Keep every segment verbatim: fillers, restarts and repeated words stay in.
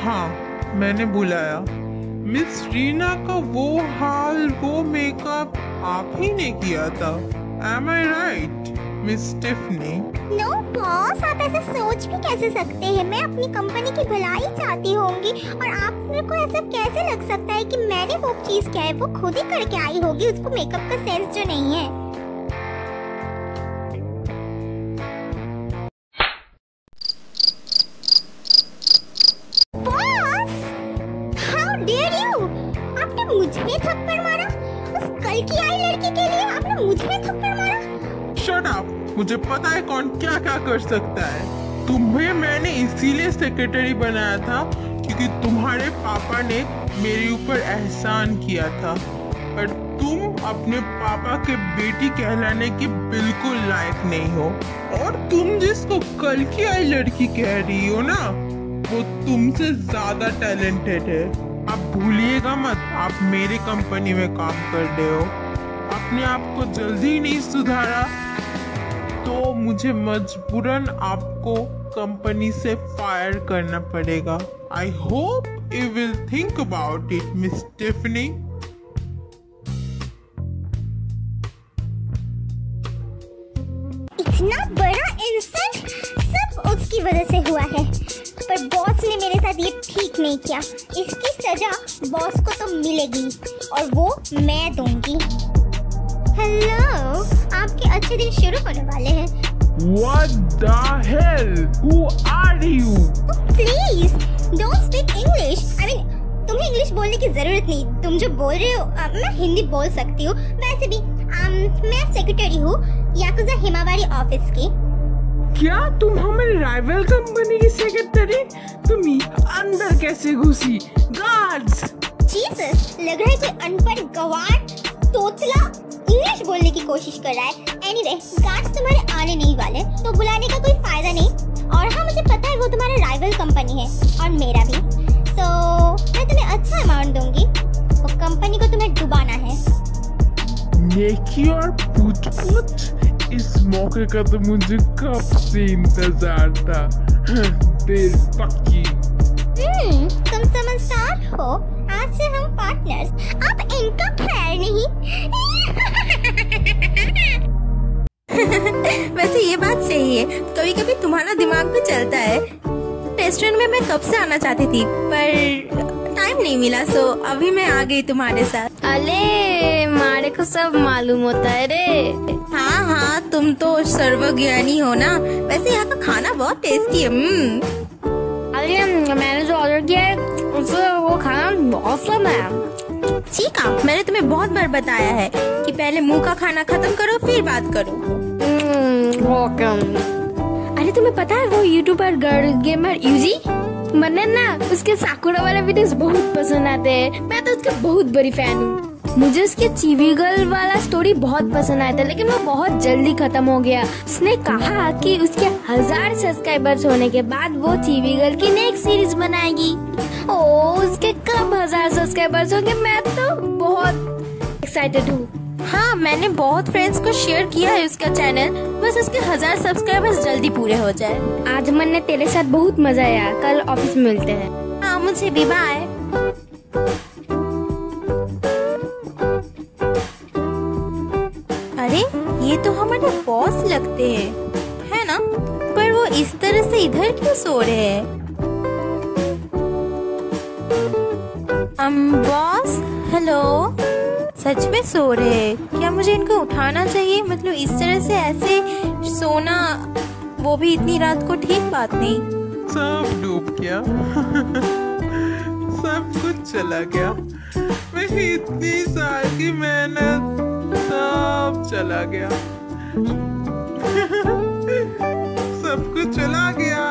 हाँ, मैंने बुलाया। मिस रीना का वो हाल, वो मेकअप आप ही ने किया था। Am I right, miss Stephanie? No boss, आप ऐसे सोच भी कैसे सकते हैं? मैं अपनी कंपनी की भलाई चाहती होंगी और आप मेरे को ऐसा कैसे लग सकता है कि मैंने वो चीज क्या है वो खुद ही करके आई होगी। उसको मेकअप का सेंस जो नहीं है। Boss, how dare you! आपने मुझ पे थप्पड़ मारा? उस कल की आई लड़की के लिए आपने मुझ पे थप्पड़ मारा? Shut up! मुझे पता है कौन क्या क्या कर सकता है। तुम्हें मैंने इसीलिए सेक्रेटरी बनाया था क्योंकि तुम्हारे पापा ने मेरे ऊपर एहसान किया था, पर तुम अपने पापा के बेटी कहलाने के बिल्कुल लायक नहीं हो। और तुम जिसको कल की आई लड़की कह रही हो ना, वो तुमसे ज्यादा टैलेंटेड है। आप भूलिएगा मत, आप मेरी कंपनी में काम कर रहे हो। अपने आप को जल्दी नहीं सुधारा तो मुझे मजबूरन आपको कंपनी से फायर करना पड़ेगा। I hope you will think about it, miss Stephanie. इतना बड़ा इंसल्ट सब उसकी वजह से हुआ है, पर बॉस ने मेरे साथ ये ठीक नहीं किया। इसकी सजा बॉस को तो मिलेगी और वो मैं दूंगी। हेलो, आपके अच्छे दिन शुरू होने वाले हैं। What the hell? Who are you? Please don't speak English. I mean, तुम्हें इंग्लिश बोलने की जरूरत नहीं। तुम जो बोल रहे हो आ, मैं हिंदी बोल सकती हूँ। वैसे भी आ, मैं सेक्रेटरी हूँ याकुजा हिमावारी ऑफिस की। क्या तुम हमारी राइवल कंपनी की सेक्रेटरी? तुम अंदर कैसे घुसी? गार्ड्स! जीसस, लग रहा है कोई अनपढ़ गवार तोतला इंग्लिश बोलने की कोशिश कर रहा है। एनीवे, गार्ड्स तुम्हारे आने नहीं वाले, तो बुलाने का कोई फायदा नहीं। और हाँ, मुझे पता है वो तुम्हारा राइवल कंपनी है और मेरा भी। तो मैं तुम्हें अच्छा अमाउंट दूंगी। वो कंपनी को तुम्हें डुबाना है। नेकी और पूछ-पूछ, इस मौके का तो मुझे कब से इंतजार था। देर पक्की। हम्म, तुम समझदार हो। आज से हम पार्टनर्स। आप इनका खैर नहीं। वैसे ये बात सही है, कभी कभी तुम्हारा दिमाग भी चलता है। रेस्टोरेंट में मैं कब से आना चाहती थी पर टाइम नहीं मिला, सो अभी मैं आ गई तुम्हारे साथ। अले मारे को सब मालूम होता है रे। हाँ हाँ, तुम तो सर्वज्ञानी हो ना। वैसे यहाँ का खाना बहुत टेस्टी है। अरे मैंने जो ऑर्डर किया है उससे वो खाना बहुत सब है। चीका, मैंने तुम्हें बहुत बार बताया है कि पहले मुंह का खाना खत्म करो फिर बात करो। अरे तुम्हें पता है वो यूट्यूबर गर्ल गेमर यूजी, मैंने ना उसके साकुरा वाले वीडियोस बहुत पसंद आते हैं। मैं तो उसकी बहुत बड़ी फैन हूँ। मुझे उसके चीवी गर्ल वाला स्टोरी बहुत पसंद आया था, लेकिन वो बहुत जल्दी खत्म हो गया। उसने कहा कि उसके हजार सब्सक्राइबर्स होने के बाद वो चीवी गर्ल की नेक्स्ट सीरीज बनाएगी। ओ, उसके कब हजार सब्सक्राइबर्स होंगे? मैं तो बहुत एक्साइटेड हूँ। हाँ, मैंने बहुत फ्रेंड्स को शेयर किया है उसका चैनल, बस उसके हजार सब्सक्राइबर्स जल्दी पूरे हो जाए। आज मन ने तेरे साथ बहुत मजा आया। कल ऑफिस में मिलते हैं। हाँ, मुझे भी बाय। अरे ये तो हमारे बॉस लगते हैं, है ना? पर वो इस तरह से इधर क्यों सो रहे हैं? अम बॉस, हेलो। सच में सो रहे हैं क्या? मुझे इनको उठाना चाहिए। मतलब इस तरह से ऐसे सोना, वो भी इतनी रात को, ठीक बात नहीं। सब डूब गया। सब कुछ चला गया। मेरी इतनी साल की मेहनत सब चला गया। सब कुछ चला गया।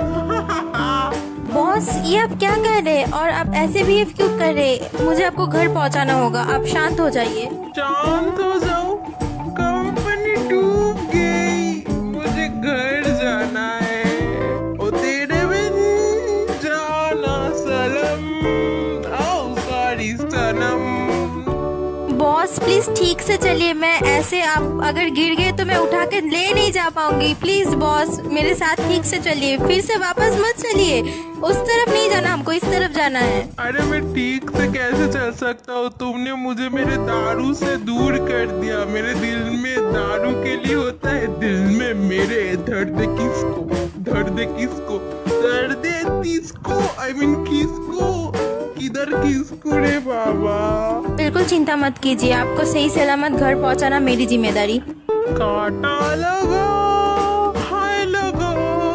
बॉस, ये आप क्या कर रहे हैं और आप ऐसे बिहेव क्यों कर रहे हैं? मुझे आपको घर पहुंचाना होगा, आप शांत हो जाइए। शांत हो जाओ? कंपनी डूब गई, मुझे घर जाना है। ओ तेरे बिन जाना सनम, ओ सॉरी सनम। बॉस प्लीज ठीक से चलिए। मैं ऐसे आप अगर गिर गए तो मैं उठा के ले नहीं जा पाऊंगी। प्लीज बॉस मेरे साथ ठीक से चलिए, फिर से वापस मत चलिए। उस तरफ नहीं जाना, हमको इस तरफ जाना है। अरे मैं ठीक से कैसे चल सकता हूँ? तुमने मुझे मेरे दारू से दूर कर दिया। मेरे दिल में दारू के लिए होता है, दिल में मेरे दर्द किसको, दर्द किसको, दर्द किसको, आई मीन किसको, किधर किसको रे बाबा। बिल्कुल चिंता मत कीजिए, आपको सही सलामत घर पहुंचाना मेरी जिम्मेदारी। कांटा लगा, हाय लगा।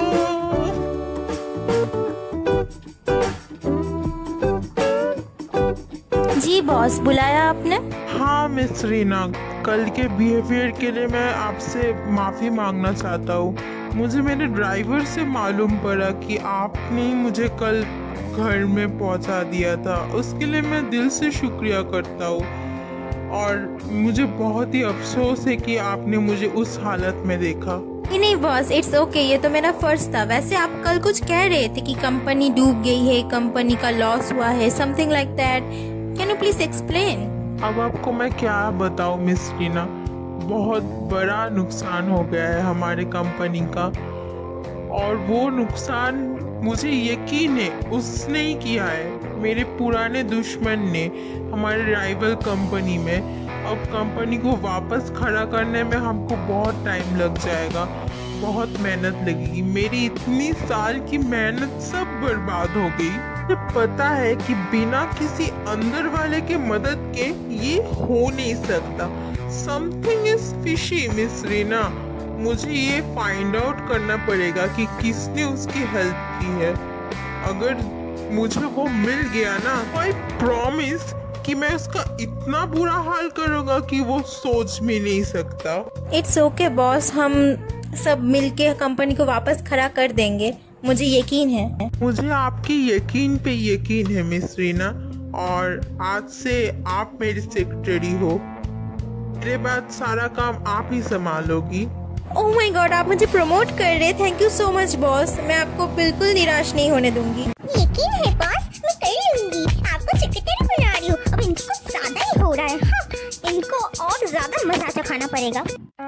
जी बॉस, बुलाया आपने? हाँ मिस रीना, कल के बिहेवियर के लिए मैं आपसे माफ़ी मांगना चाहता हूँ। मुझे मेरे ड्राइवर से मालूम पड़ा कि आपने ही मुझे कल घर में पहुंचा दिया था। उसके लिए मैं दिल से शुक्रिया करता हूँ और मुझे बहुत ही अफसोस है कि आपने मुझे उस हालत में देखा। नहीं नहीं बॉस, इट्स ओके, ये तो मेरा फर्ज था। वैसे आप कल कुछ कह रहे थे कि कंपनी डूब गई है, कंपनी का लॉस हुआ है, something like that. Can you please explain? अब आपको मैं क्या बताऊँ मिस रीना, बहुत बड़ा नुकसान हो गया है हमारे कंपनी का और वो नुकसान मुझे यकीन है उसने ही किया है। मेरे पुराने दुश्मन ने हमारे राइवल कंपनी में, अब कंपनी को वापस खड़ा करने में हमको बहुत टाइम लग जाएगा, बहुत मेहनत लगेगी। मेरी इतनी साल की मेहनत सब बर्बाद हो गई। मुझे पता है कि बिना किसी अंदर वाले के मदद के ये हो नहीं सकता। Something is fishy miss Reena. मुझे ये फाइंड आउट करना पड़ेगा कि किसने उसकी हेल्प की है। अगर मुझे वो मिल गया ना, आई प्रॉमिस कि मैं उसका इतना बुरा हाल करूँगा कि वो सोच भी नहीं सकता। इट्स ओके बॉस, हम सब मिलके कंपनी को वापस खड़ा कर देंगे, मुझे यकीन है। मुझे आपकी यकीन पे यकीन है मिस रीना, और आज से आप मेरी सेक्रेटरी हो। मेरे बाद सारा काम आप ही संभालोगी। ओह माय गॉड, आप मुझे प्रमोट कर रहे हैं। Thank you so much boss, मैं आपको बिल्कुल निराश नहीं होने दूंगी। यकीन है बॉस, मैं कर लूंगी। आपको सेक्रेटरी बना रही हूँ। अब इनको कुछ ज्यादा ही हो रहा है। हाँ, इनको और ज्यादा मजा चखाना पड़ेगा।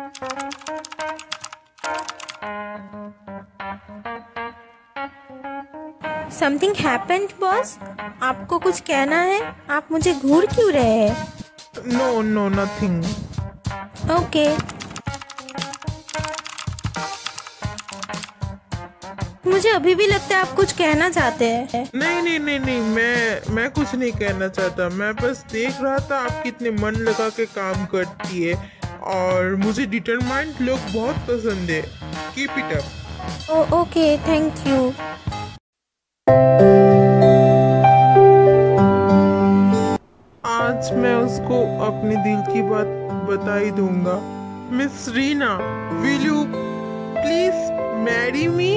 समथिंग हैपेंड बॉस, आपको कुछ कहना है? आप मुझे घूर क्यों रहे हैं? No no nothing. ओके, मुझे अभी भी लगता है आप कुछ कहना चाहते हैं। नहीं नहीं नहीं नहीं, मैं मैं कुछ नहीं कहना चाहता। मैं बस देख रहा था आप कितने मन लगा के काम करती है और मुझे डिटरमाइंड लोग बहुत पसंद है। Keep it up. Oh okay, thank you. आज मैं उसको अपने दिल की बात बता ही दूंगा। Miss Reena, will you please marry me?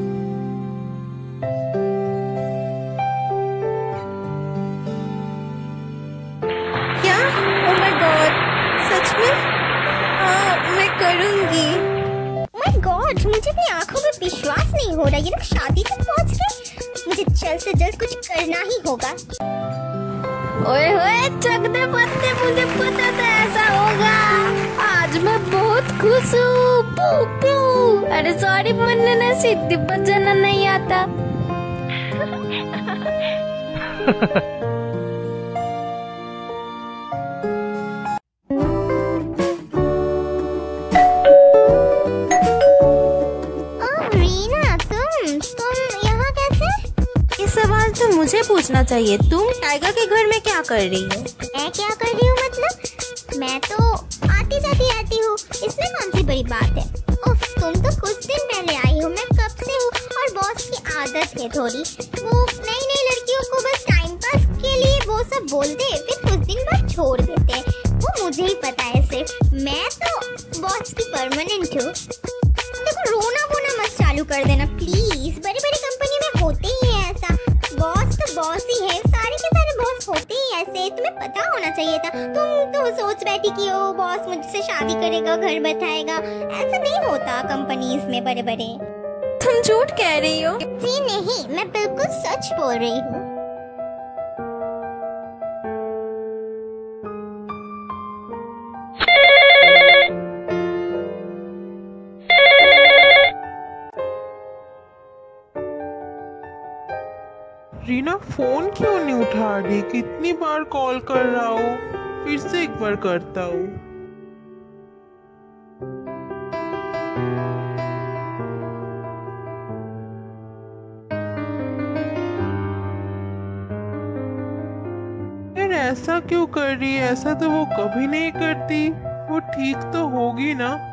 क्या? ओह माय गॉड, सच में? हाँ, मैं करूँगी। माय गॉड, मुझे अपनी आंखों में विश्वास नहीं हो रहा। ये लोग शादी तक पहुंच गए। मुझे जल्द से जल्द कुछ करना ही होगा। ओए होए चक दे पत्ते, मुझे पता था ऐसा होगा। आज मैं बहुत खुश हूँ। पू पू। अरे सॉरी, मुझे ना सीधी बजाना नहीं आता। सवाल तो मुझे पूछना चाहिए, तुम टाइगर के घर में क्या कर रही हो? मैं क्या कर रही हूँ मतलब? मैं तो आती जाती रहती हूँ, इसमें कौन सी बड़ी बात है? उफ, तुम तो कुछ दिन पहले आई हो, मैं कब से हूँ। और बॉस की आदत है थोड़ी, वो नई नई लड़कियों को बस टाइम पास के लिए वो सब बोलते हैं, फिर कुछ दिन बाद छोड़ देते हैं। वो मुझे ही पता है सिर्फ। मैं तो बॉस की परमानेंट हूँ। देखो, रोना वोना मत चालू कर देना प्लीज। बड़ी बड़ी कंपनी में होते ही है ऐसा। बॉस तो बॉस ही है, सारे के सारे बॉस होते ही ऐसे। तुम्हें पता होना चाहिए था। तुम तो सोच बैठी कि ओ बॉस मुझसे शादी करेगा, घर बैठाएगा। ऐसा नहीं होता कंपनीज में बड़े बड़े। तुम झूठ कह रही हो? जी नहीं, मैं बिल्कुल सच बोल रही हूँ। रीना फोन क्यों नहीं उठा रही? कितनी बार कॉल कर रहा हूँ, फिर से एक बार करता हूँ। यार ऐसा क्यों कर रही है? ऐसा तो वो कभी नहीं करती। वो ठीक तो होगी ना?